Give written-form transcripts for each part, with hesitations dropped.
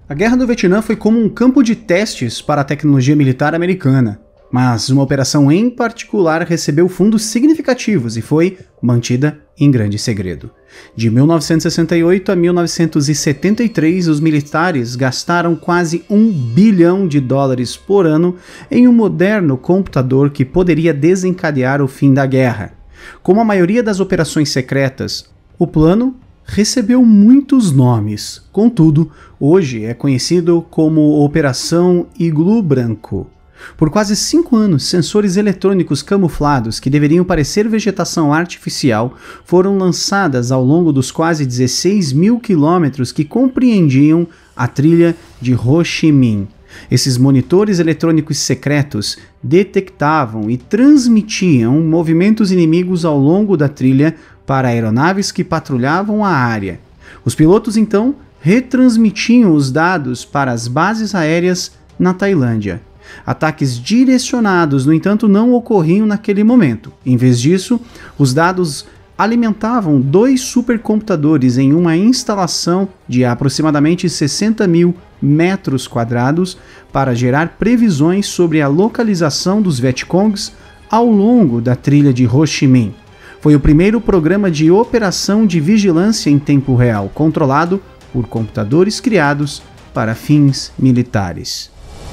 A Guerra do Vietnã foi como um campo de testes para a tecnologia militar americana, mas uma operação em particular recebeu fundos significativos e foi mantida em grande segredo. De 1968 a 1973, os militares gastaram quase $1 bilhão por ano em um moderno computador que poderia desencadear o fim da guerra. Como a maioria das operações secretas, o plano recebeu muitos nomes. Contudo, hoje é conhecido como Operação Iglu Branco. Por quase 5 anos, sensores eletrônicos camuflados que deveriam parecer vegetação artificial foram lançadas ao longo dos quase 16 mil quilômetros que compreendiam a trilha de Ho Chi Minh. Esses monitores eletrônicos secretos detectavam e transmitiam movimentos inimigos ao longo da trilha para aeronaves que patrulhavam a área. Os pilotos então retransmitiam os dados para as bases aéreas na Tailândia. Ataques direcionados, no entanto, não ocorriam naquele momento. Em vez disso, os dados alimentavam 2 supercomputadores em uma instalação de aproximadamente 60 mil metros quadrados para gerar previsões sobre a localização dos Vietcongs ao longo da trilha de Ho Chi Minh. Foi o primeiro programa de operação de vigilância em tempo real, controlado por computadores criados para fins militares.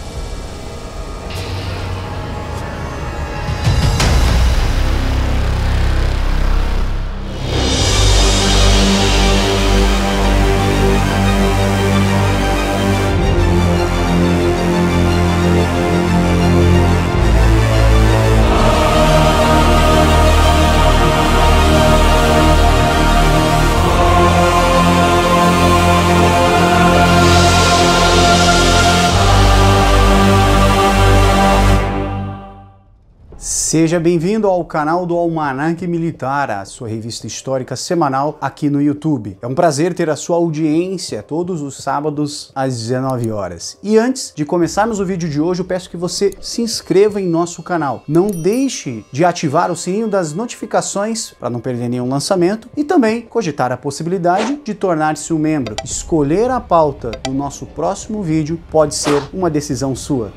Seja bem-vindo ao canal do Almanaque Militar, a sua revista histórica semanal aqui no YouTube. É um prazer ter a sua audiência todos os sábados às 19 horas. E antes de começarmos o vídeo de hoje, eu peço que você se inscreva em nosso canal. Não deixe de ativar o sininho das notificações para não perder nenhum lançamento e também cogitar a possibilidade de tornar-se um membro. Escolher a pauta do nosso próximo vídeo pode ser uma decisão sua.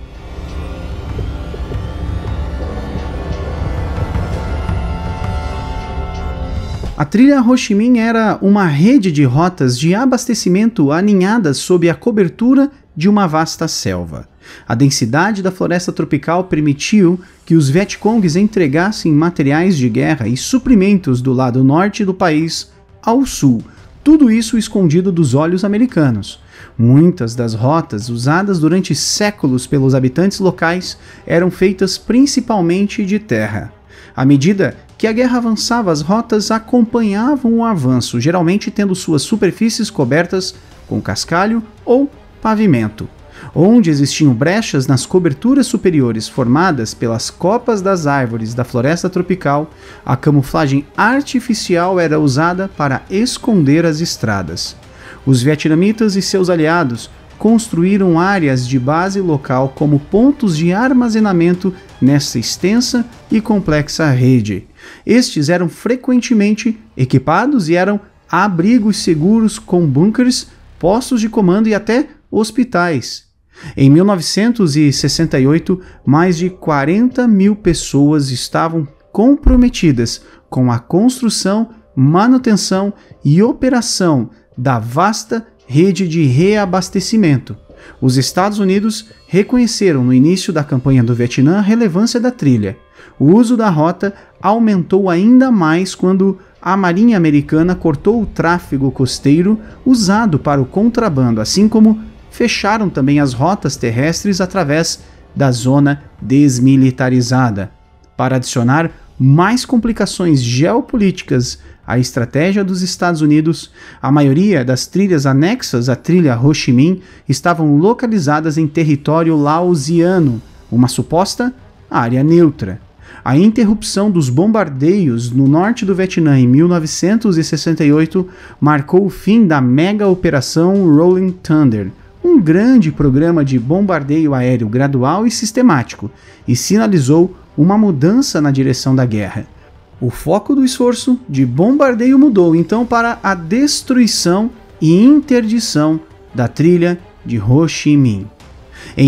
A trilha Ho Chi Minh era uma rede de rotas de abastecimento aninhadas sob a cobertura de uma vasta selva. A densidade da floresta tropical permitiu que os Vietcongs entregassem materiais de guerra e suprimentos do lado norte do país ao sul, tudo isso escondido dos olhos americanos. Muitas das rotas usadas durante séculos pelos habitantes locais eram feitas principalmente de terra. À medida que a guerra avançava, as rotas acompanhavam o avanço, geralmente tendo suas superfícies cobertas com cascalho ou pavimento. Onde existiam brechas nas coberturas superiores formadas pelas copas das árvores da floresta tropical, a camuflagem artificial era usada para esconder as estradas. Os vietnamitas e seus aliados construíram áreas de base local como pontos de armazenamento nessa extensa e complexa rede. Estes eram frequentemente equipados e eram abrigos seguros com bunkers, postos de comando e até hospitais. Em 1968, mais de 40 mil pessoas estavam comprometidas com a construção, manutenção e operação da vasta rede de reabastecimento. Os Estados Unidos reconheceram no início da campanha do Vietnã a relevância da trilha. O uso da rota aumentou ainda mais quando a Marinha Americana cortou o tráfego costeiro usado para o contrabando, assim como fecharam também as rotas terrestres através da zona desmilitarizada. Para adicionar mais complicações geopolíticas à estratégia dos Estados Unidos, a maioria das trilhas anexas à trilha Ho Chi Minh estavam localizadas em território laosiano, uma suposta área neutra. A interrupção dos bombardeios no norte do Vietnã em 1968 marcou o fim da mega operação Rolling Thunder, um grande programa de bombardeio aéreo gradual e sistemático, e sinalizou uma mudança na direção da guerra. O foco do esforço de bombardeio mudou então para a destruição e interdição da trilha de Ho Chi Minh. Em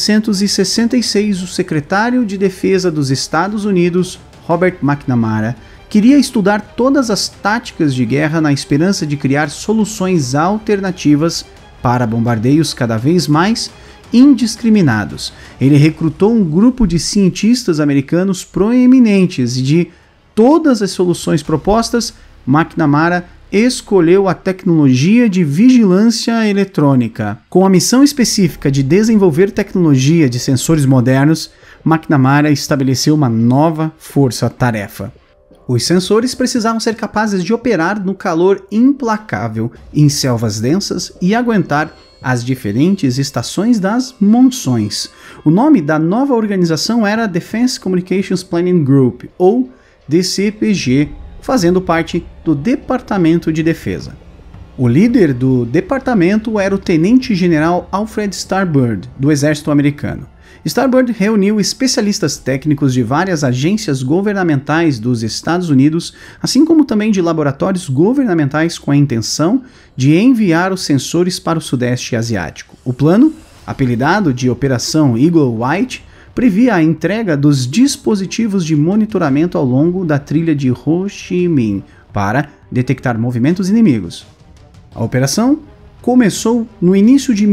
1966, o secretário de Defesa dos Estados Unidos, Robert McNamara, queria estudar todas as táticas de guerra na esperança de criar soluções alternativas para bombardeios cada vez mais indiscriminados. Ele recrutou um grupo de cientistas americanos proeminentes e de todas as soluções propostas, McNamara escolheu a tecnologia de vigilância eletrônica. Com a missão específica de desenvolver tecnologia de sensores modernos, McNamara estabeleceu uma nova força-tarefa. Os sensores precisavam ser capazes de operar no calor implacável em selvas densas e aguentar as diferentes estações das monções. O nome da nova organização era Defense Communications Planning Group, ou DCPG, fazendo parte do Departamento de Defesa. O líder do departamento era o tenente-general Alfred Starbird, do Exército Americano. Starbird reuniu especialistas técnicos de várias agências governamentais dos Estados Unidos, assim como também de laboratórios governamentais, com a intenção de enviar os sensores para o Sudeste Asiático. O plano, apelidado de Operação Eagle White, previa a entrega dos dispositivos de monitoramento ao longo da trilha de Ho Chi Minh para detectar movimentos inimigos. A operação começou no início de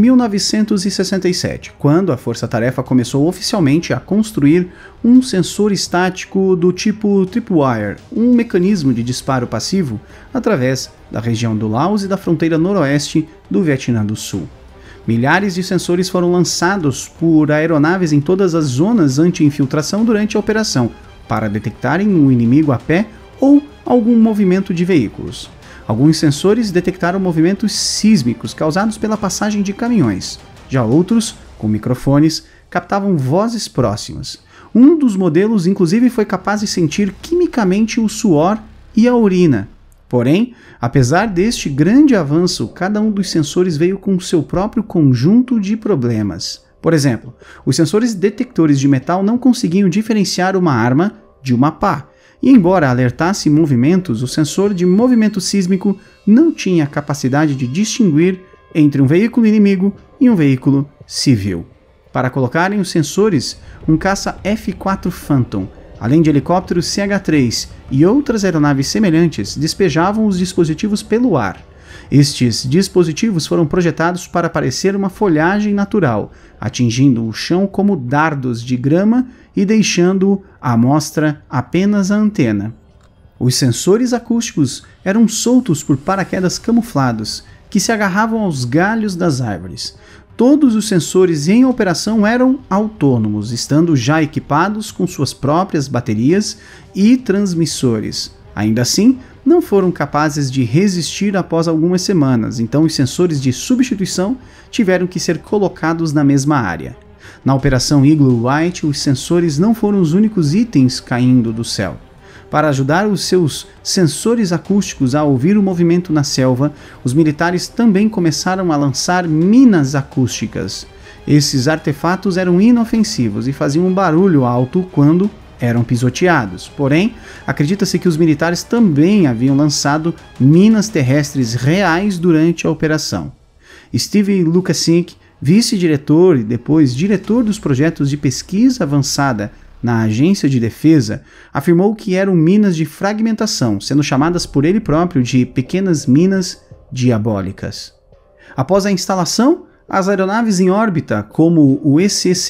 1967, quando a força-tarefa começou oficialmente a construir um sensor estático do tipo Tripwire, um mecanismo de disparo passivo através da região do Laos e da fronteira noroeste do Vietnã do Sul. Milhares de sensores foram lançados por aeronaves em todas as zonas anti-infiltração durante a operação, para detectarem o inimigo a pé ou algum movimento de veículos. Alguns sensores detectaram movimentos sísmicos causados pela passagem de caminhões. Já outros, com microfones, captavam vozes próximas. Um dos modelos, inclusive, foi capaz de sentir quimicamente o suor e a urina. Porém, apesar deste grande avanço, cada um dos sensores veio com seu próprio conjunto de problemas. Por exemplo, os sensores detectores de metal não conseguiam diferenciar uma arma de uma pá. E embora alertasse movimentos, o sensor de movimento sísmico não tinha a capacidade de distinguir entre um veículo inimigo e um veículo civil. Para colocarem os sensores, um caça F-4 Phantom, além de helicópteros CH-3 e outras aeronaves semelhantes, despejavam os dispositivos pelo ar. Estes dispositivos foram projetados para parecer uma folhagem natural, atingindo o chão como dardos de grama e deixando à mostra apenas a antena. Os sensores acústicos eram soltos por paraquedas camuflados, que se agarravam aos galhos das árvores. Todos os sensores em operação eram autônomos, estando já equipados com suas próprias baterias e transmissores. Ainda assim, não foram capazes de resistir após algumas semanas, então os sensores de substituição tiveram que ser colocados na mesma área. Na Operação Eagle White, os sensores não foram os únicos itens caindo do céu. Para ajudar os seus sensores acústicos a ouvir o movimento na selva, os militares também começaram a lançar minas acústicas. Esses artefatos eram inofensivos e faziam um barulho alto quando eram pisoteados. Porém, acredita-se que os militares também haviam lançado minas terrestres reais durante a operação. Steve Lukasik, vice-diretor e depois diretor dos projetos de pesquisa avançada na Agência de Defesa, afirmou que eram minas de fragmentação, sendo chamadas por ele próprio de pequenas minas diabólicas. Após a instalação, as aeronaves em órbita, como o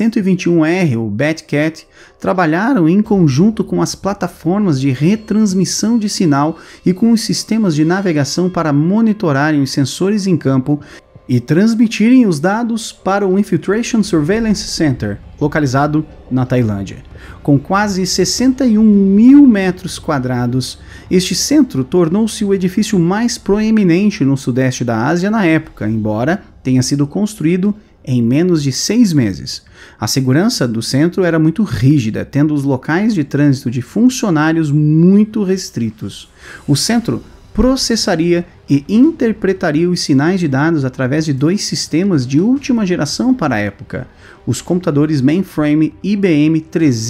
EC-121R, o Batcat, trabalharam em conjunto com as plataformas de retransmissão de sinal e com os sistemas de navegação para monitorarem os sensores em campo e transmitirem os dados para o Infiltration Surveillance Center, localizado na Tailândia. Com quase 61 mil metros quadrados, este centro tornou-se o edifício mais proeminente no sudeste da Ásia na época, embora tenha sido construído em menos de 6 meses. A segurança do centro era muito rígida, tendo os locais de trânsito de funcionários muito restritos. O centro processaria e interpretaria os sinais de dados através de 2 sistemas de última geração para a época, os computadores mainframe IBM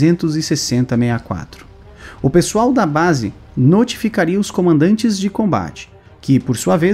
360-64. O pessoal da base notificaria os comandantes de combate, que, por sua vez,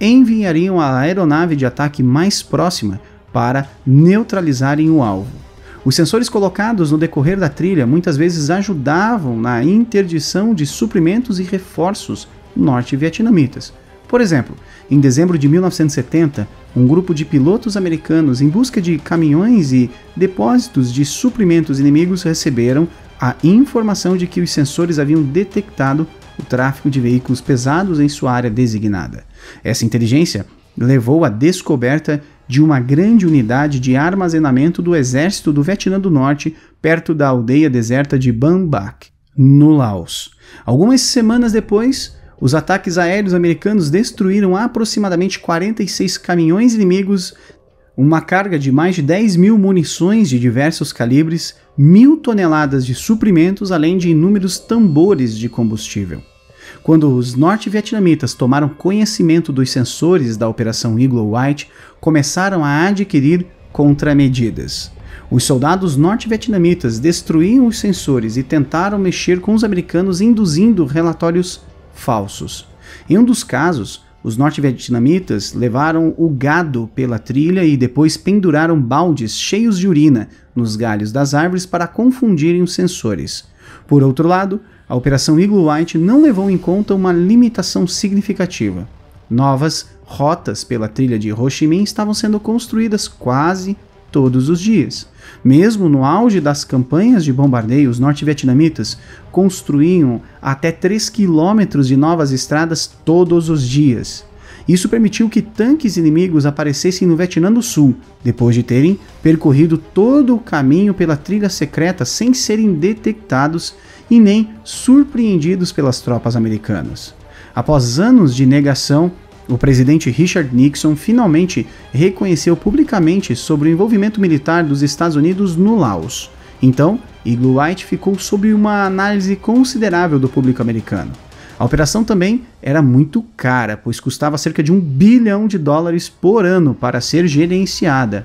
enviariam a aeronave de ataque mais próxima para neutralizarem o alvo. Os sensores colocados no decorrer da trilha muitas vezes ajudavam na interdição de suprimentos e reforços norte-vietnamitas. Por exemplo, em dezembro de 1970, um grupo de pilotos americanos em busca de caminhões e depósitos de suprimentos inimigos receberam a informação de que os sensores haviam detectado o tráfego de veículos pesados em sua área designada. Essa inteligência levou à descoberta de uma grande unidade de armazenamento do exército do Vietnã do Norte perto da aldeia deserta de Ban Bac, no Laos. Algumas semanas depois, os ataques aéreos americanos destruíram aproximadamente 46 caminhões inimigos, uma carga de mais de 10.000 munições de diversos calibres, 1.000 toneladas de suprimentos, além de inúmeros tambores de combustível. Quando os norte-vietnamitas tomaram conhecimento dos sensores da Operação Eagle White, começaram a adquirir contramedidas. Os soldados norte-vietnamitas destruíam os sensores e tentaram mexer com os americanos, induzindo relatórios falsos. Em um dos casos, os norte-vietnamitas levaram o gado pela trilha e depois penduraram baldes cheios de urina nos galhos das árvores para confundirem os sensores. Por outro lado, a Operação Eagle White não levou em conta uma limitação significativa. Novas rotas pela trilha de Ho Chi Minh estavam sendo construídas quase todos os dias. Mesmo no auge das campanhas de bombardeio, os norte-vietnamitas construíam até 3 quilômetros de novas estradas todos os dias. Isso permitiu que tanques inimigos aparecessem no Vietnã do Sul, depois de terem percorrido todo o caminho pela trilha secreta sem serem detectados e nem surpreendidos pelas tropas americanas. Após anos de negação, o presidente Richard Nixon finalmente reconheceu publicamente sobre o envolvimento militar dos Estados Unidos no Laos. Então, Eagle White ficou sob uma análise considerável do público americano. A operação também era muito cara, pois custava cerca de $1 bilhão por ano para ser gerenciada.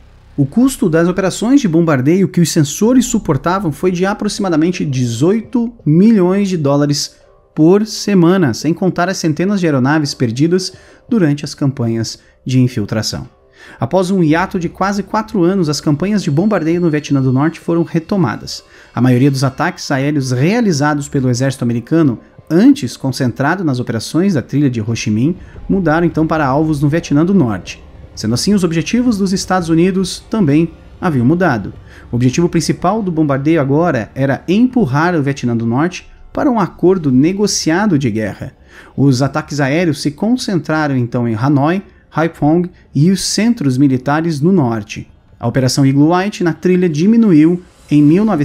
O custo das operações de bombardeio que os sensores suportavam foi de aproximadamente $18 milhões por semana, sem contar as centenas de aeronaves perdidas durante as campanhas de infiltração. Após um hiato de quase 4 anos, as campanhas de bombardeio no Vietnã do Norte foram retomadas. A maioria dos ataques aéreos realizados pelo exército americano, antes concentrado nas operações da trilha de Ho Chi Minh, mudaram então para alvos no Vietnã do Norte. Sendo assim, os objetivos dos Estados Unidos também haviam mudado. O objetivo principal do bombardeio agora era empurrar o Vietnã do Norte para um acordo negociado de guerra. Os ataques aéreos se concentraram então em Hanoi, Haiphong e os centros militares no norte. A Operação Eagle White na trilha diminuiu em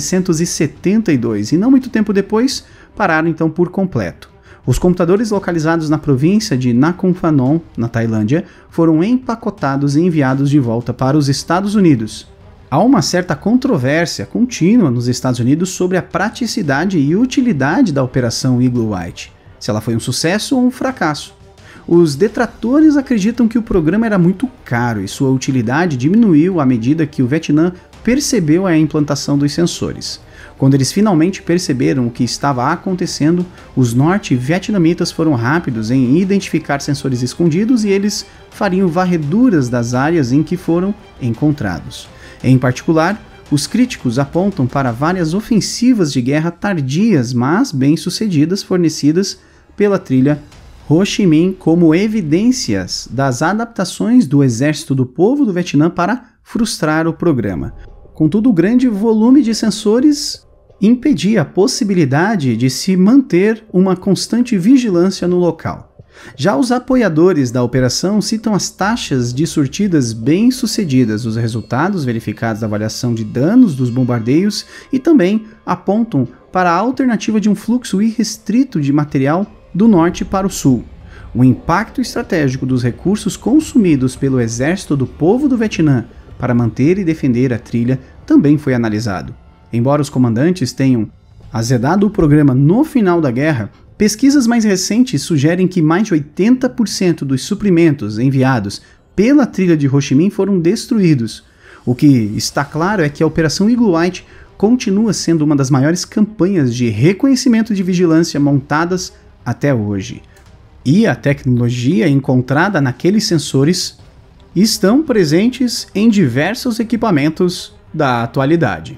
1972 e não muito tempo depois pararam então por completo. Os computadores localizados na província de Nakhon Phanom, na Tailândia, foram empacotados e enviados de volta para os Estados Unidos. Há uma certa controvérsia contínua nos Estados Unidos sobre a praticidade e utilidade da Operação Eagle White, se ela foi um sucesso ou um fracasso. Os detratores acreditam que o programa era muito caro e sua utilidade diminuiu à medida que o Vietnã percebeu a implantação dos sensores. Quando eles finalmente perceberam o que estava acontecendo, os norte-vietnamitas foram rápidos em identificar sensores escondidos e eles fariam varreduras das áreas em que foram encontrados. Em particular, os críticos apontam para várias ofensivas de guerra tardias, mas bem-sucedidas, fornecidas pela trilha Ho Chi Minh como evidências das adaptações do Exército do Povo do Vietnã para frustrar o programa. Contudo, o grande volume de sensores impedia a possibilidade de se manter uma constante vigilância no local. Já os apoiadores da operação citam as taxas de sortidas bem-sucedidas, os resultados verificados da avaliação de danos dos bombardeios e também apontam para a alternativa de um fluxo irrestrito de material do norte para o sul. O impacto estratégico dos recursos consumidos pelo Exército do Povo do Vietnã para manter e defender a trilha também foi analisado. Embora os comandantes tenham azedado o programa no final da guerra, pesquisas mais recentes sugerem que mais de 80% dos suprimentos enviados pela trilha de Ho Chi Minh foram destruídos. O que está claro é que a Operação Eagle White continua sendo uma das maiores campanhas de reconhecimento de vigilância montadas até hoje. E a tecnologia encontrada naqueles sensores estão presentes em diversos equipamentos da atualidade.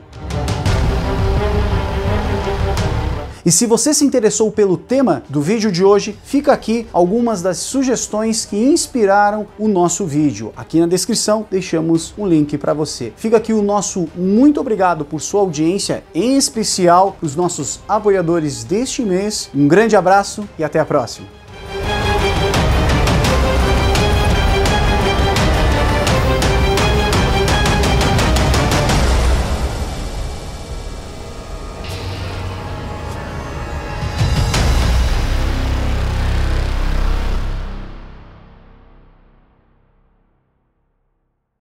E se você se interessou pelo tema do vídeo de hoje, fica aqui algumas das sugestões que inspiraram o nosso vídeo. Aqui na descrição deixamos um link para você. Fica aqui o nosso muito obrigado por sua audiência, em especial os nossos apoiadores deste mês. Um grande abraço e até a próxima.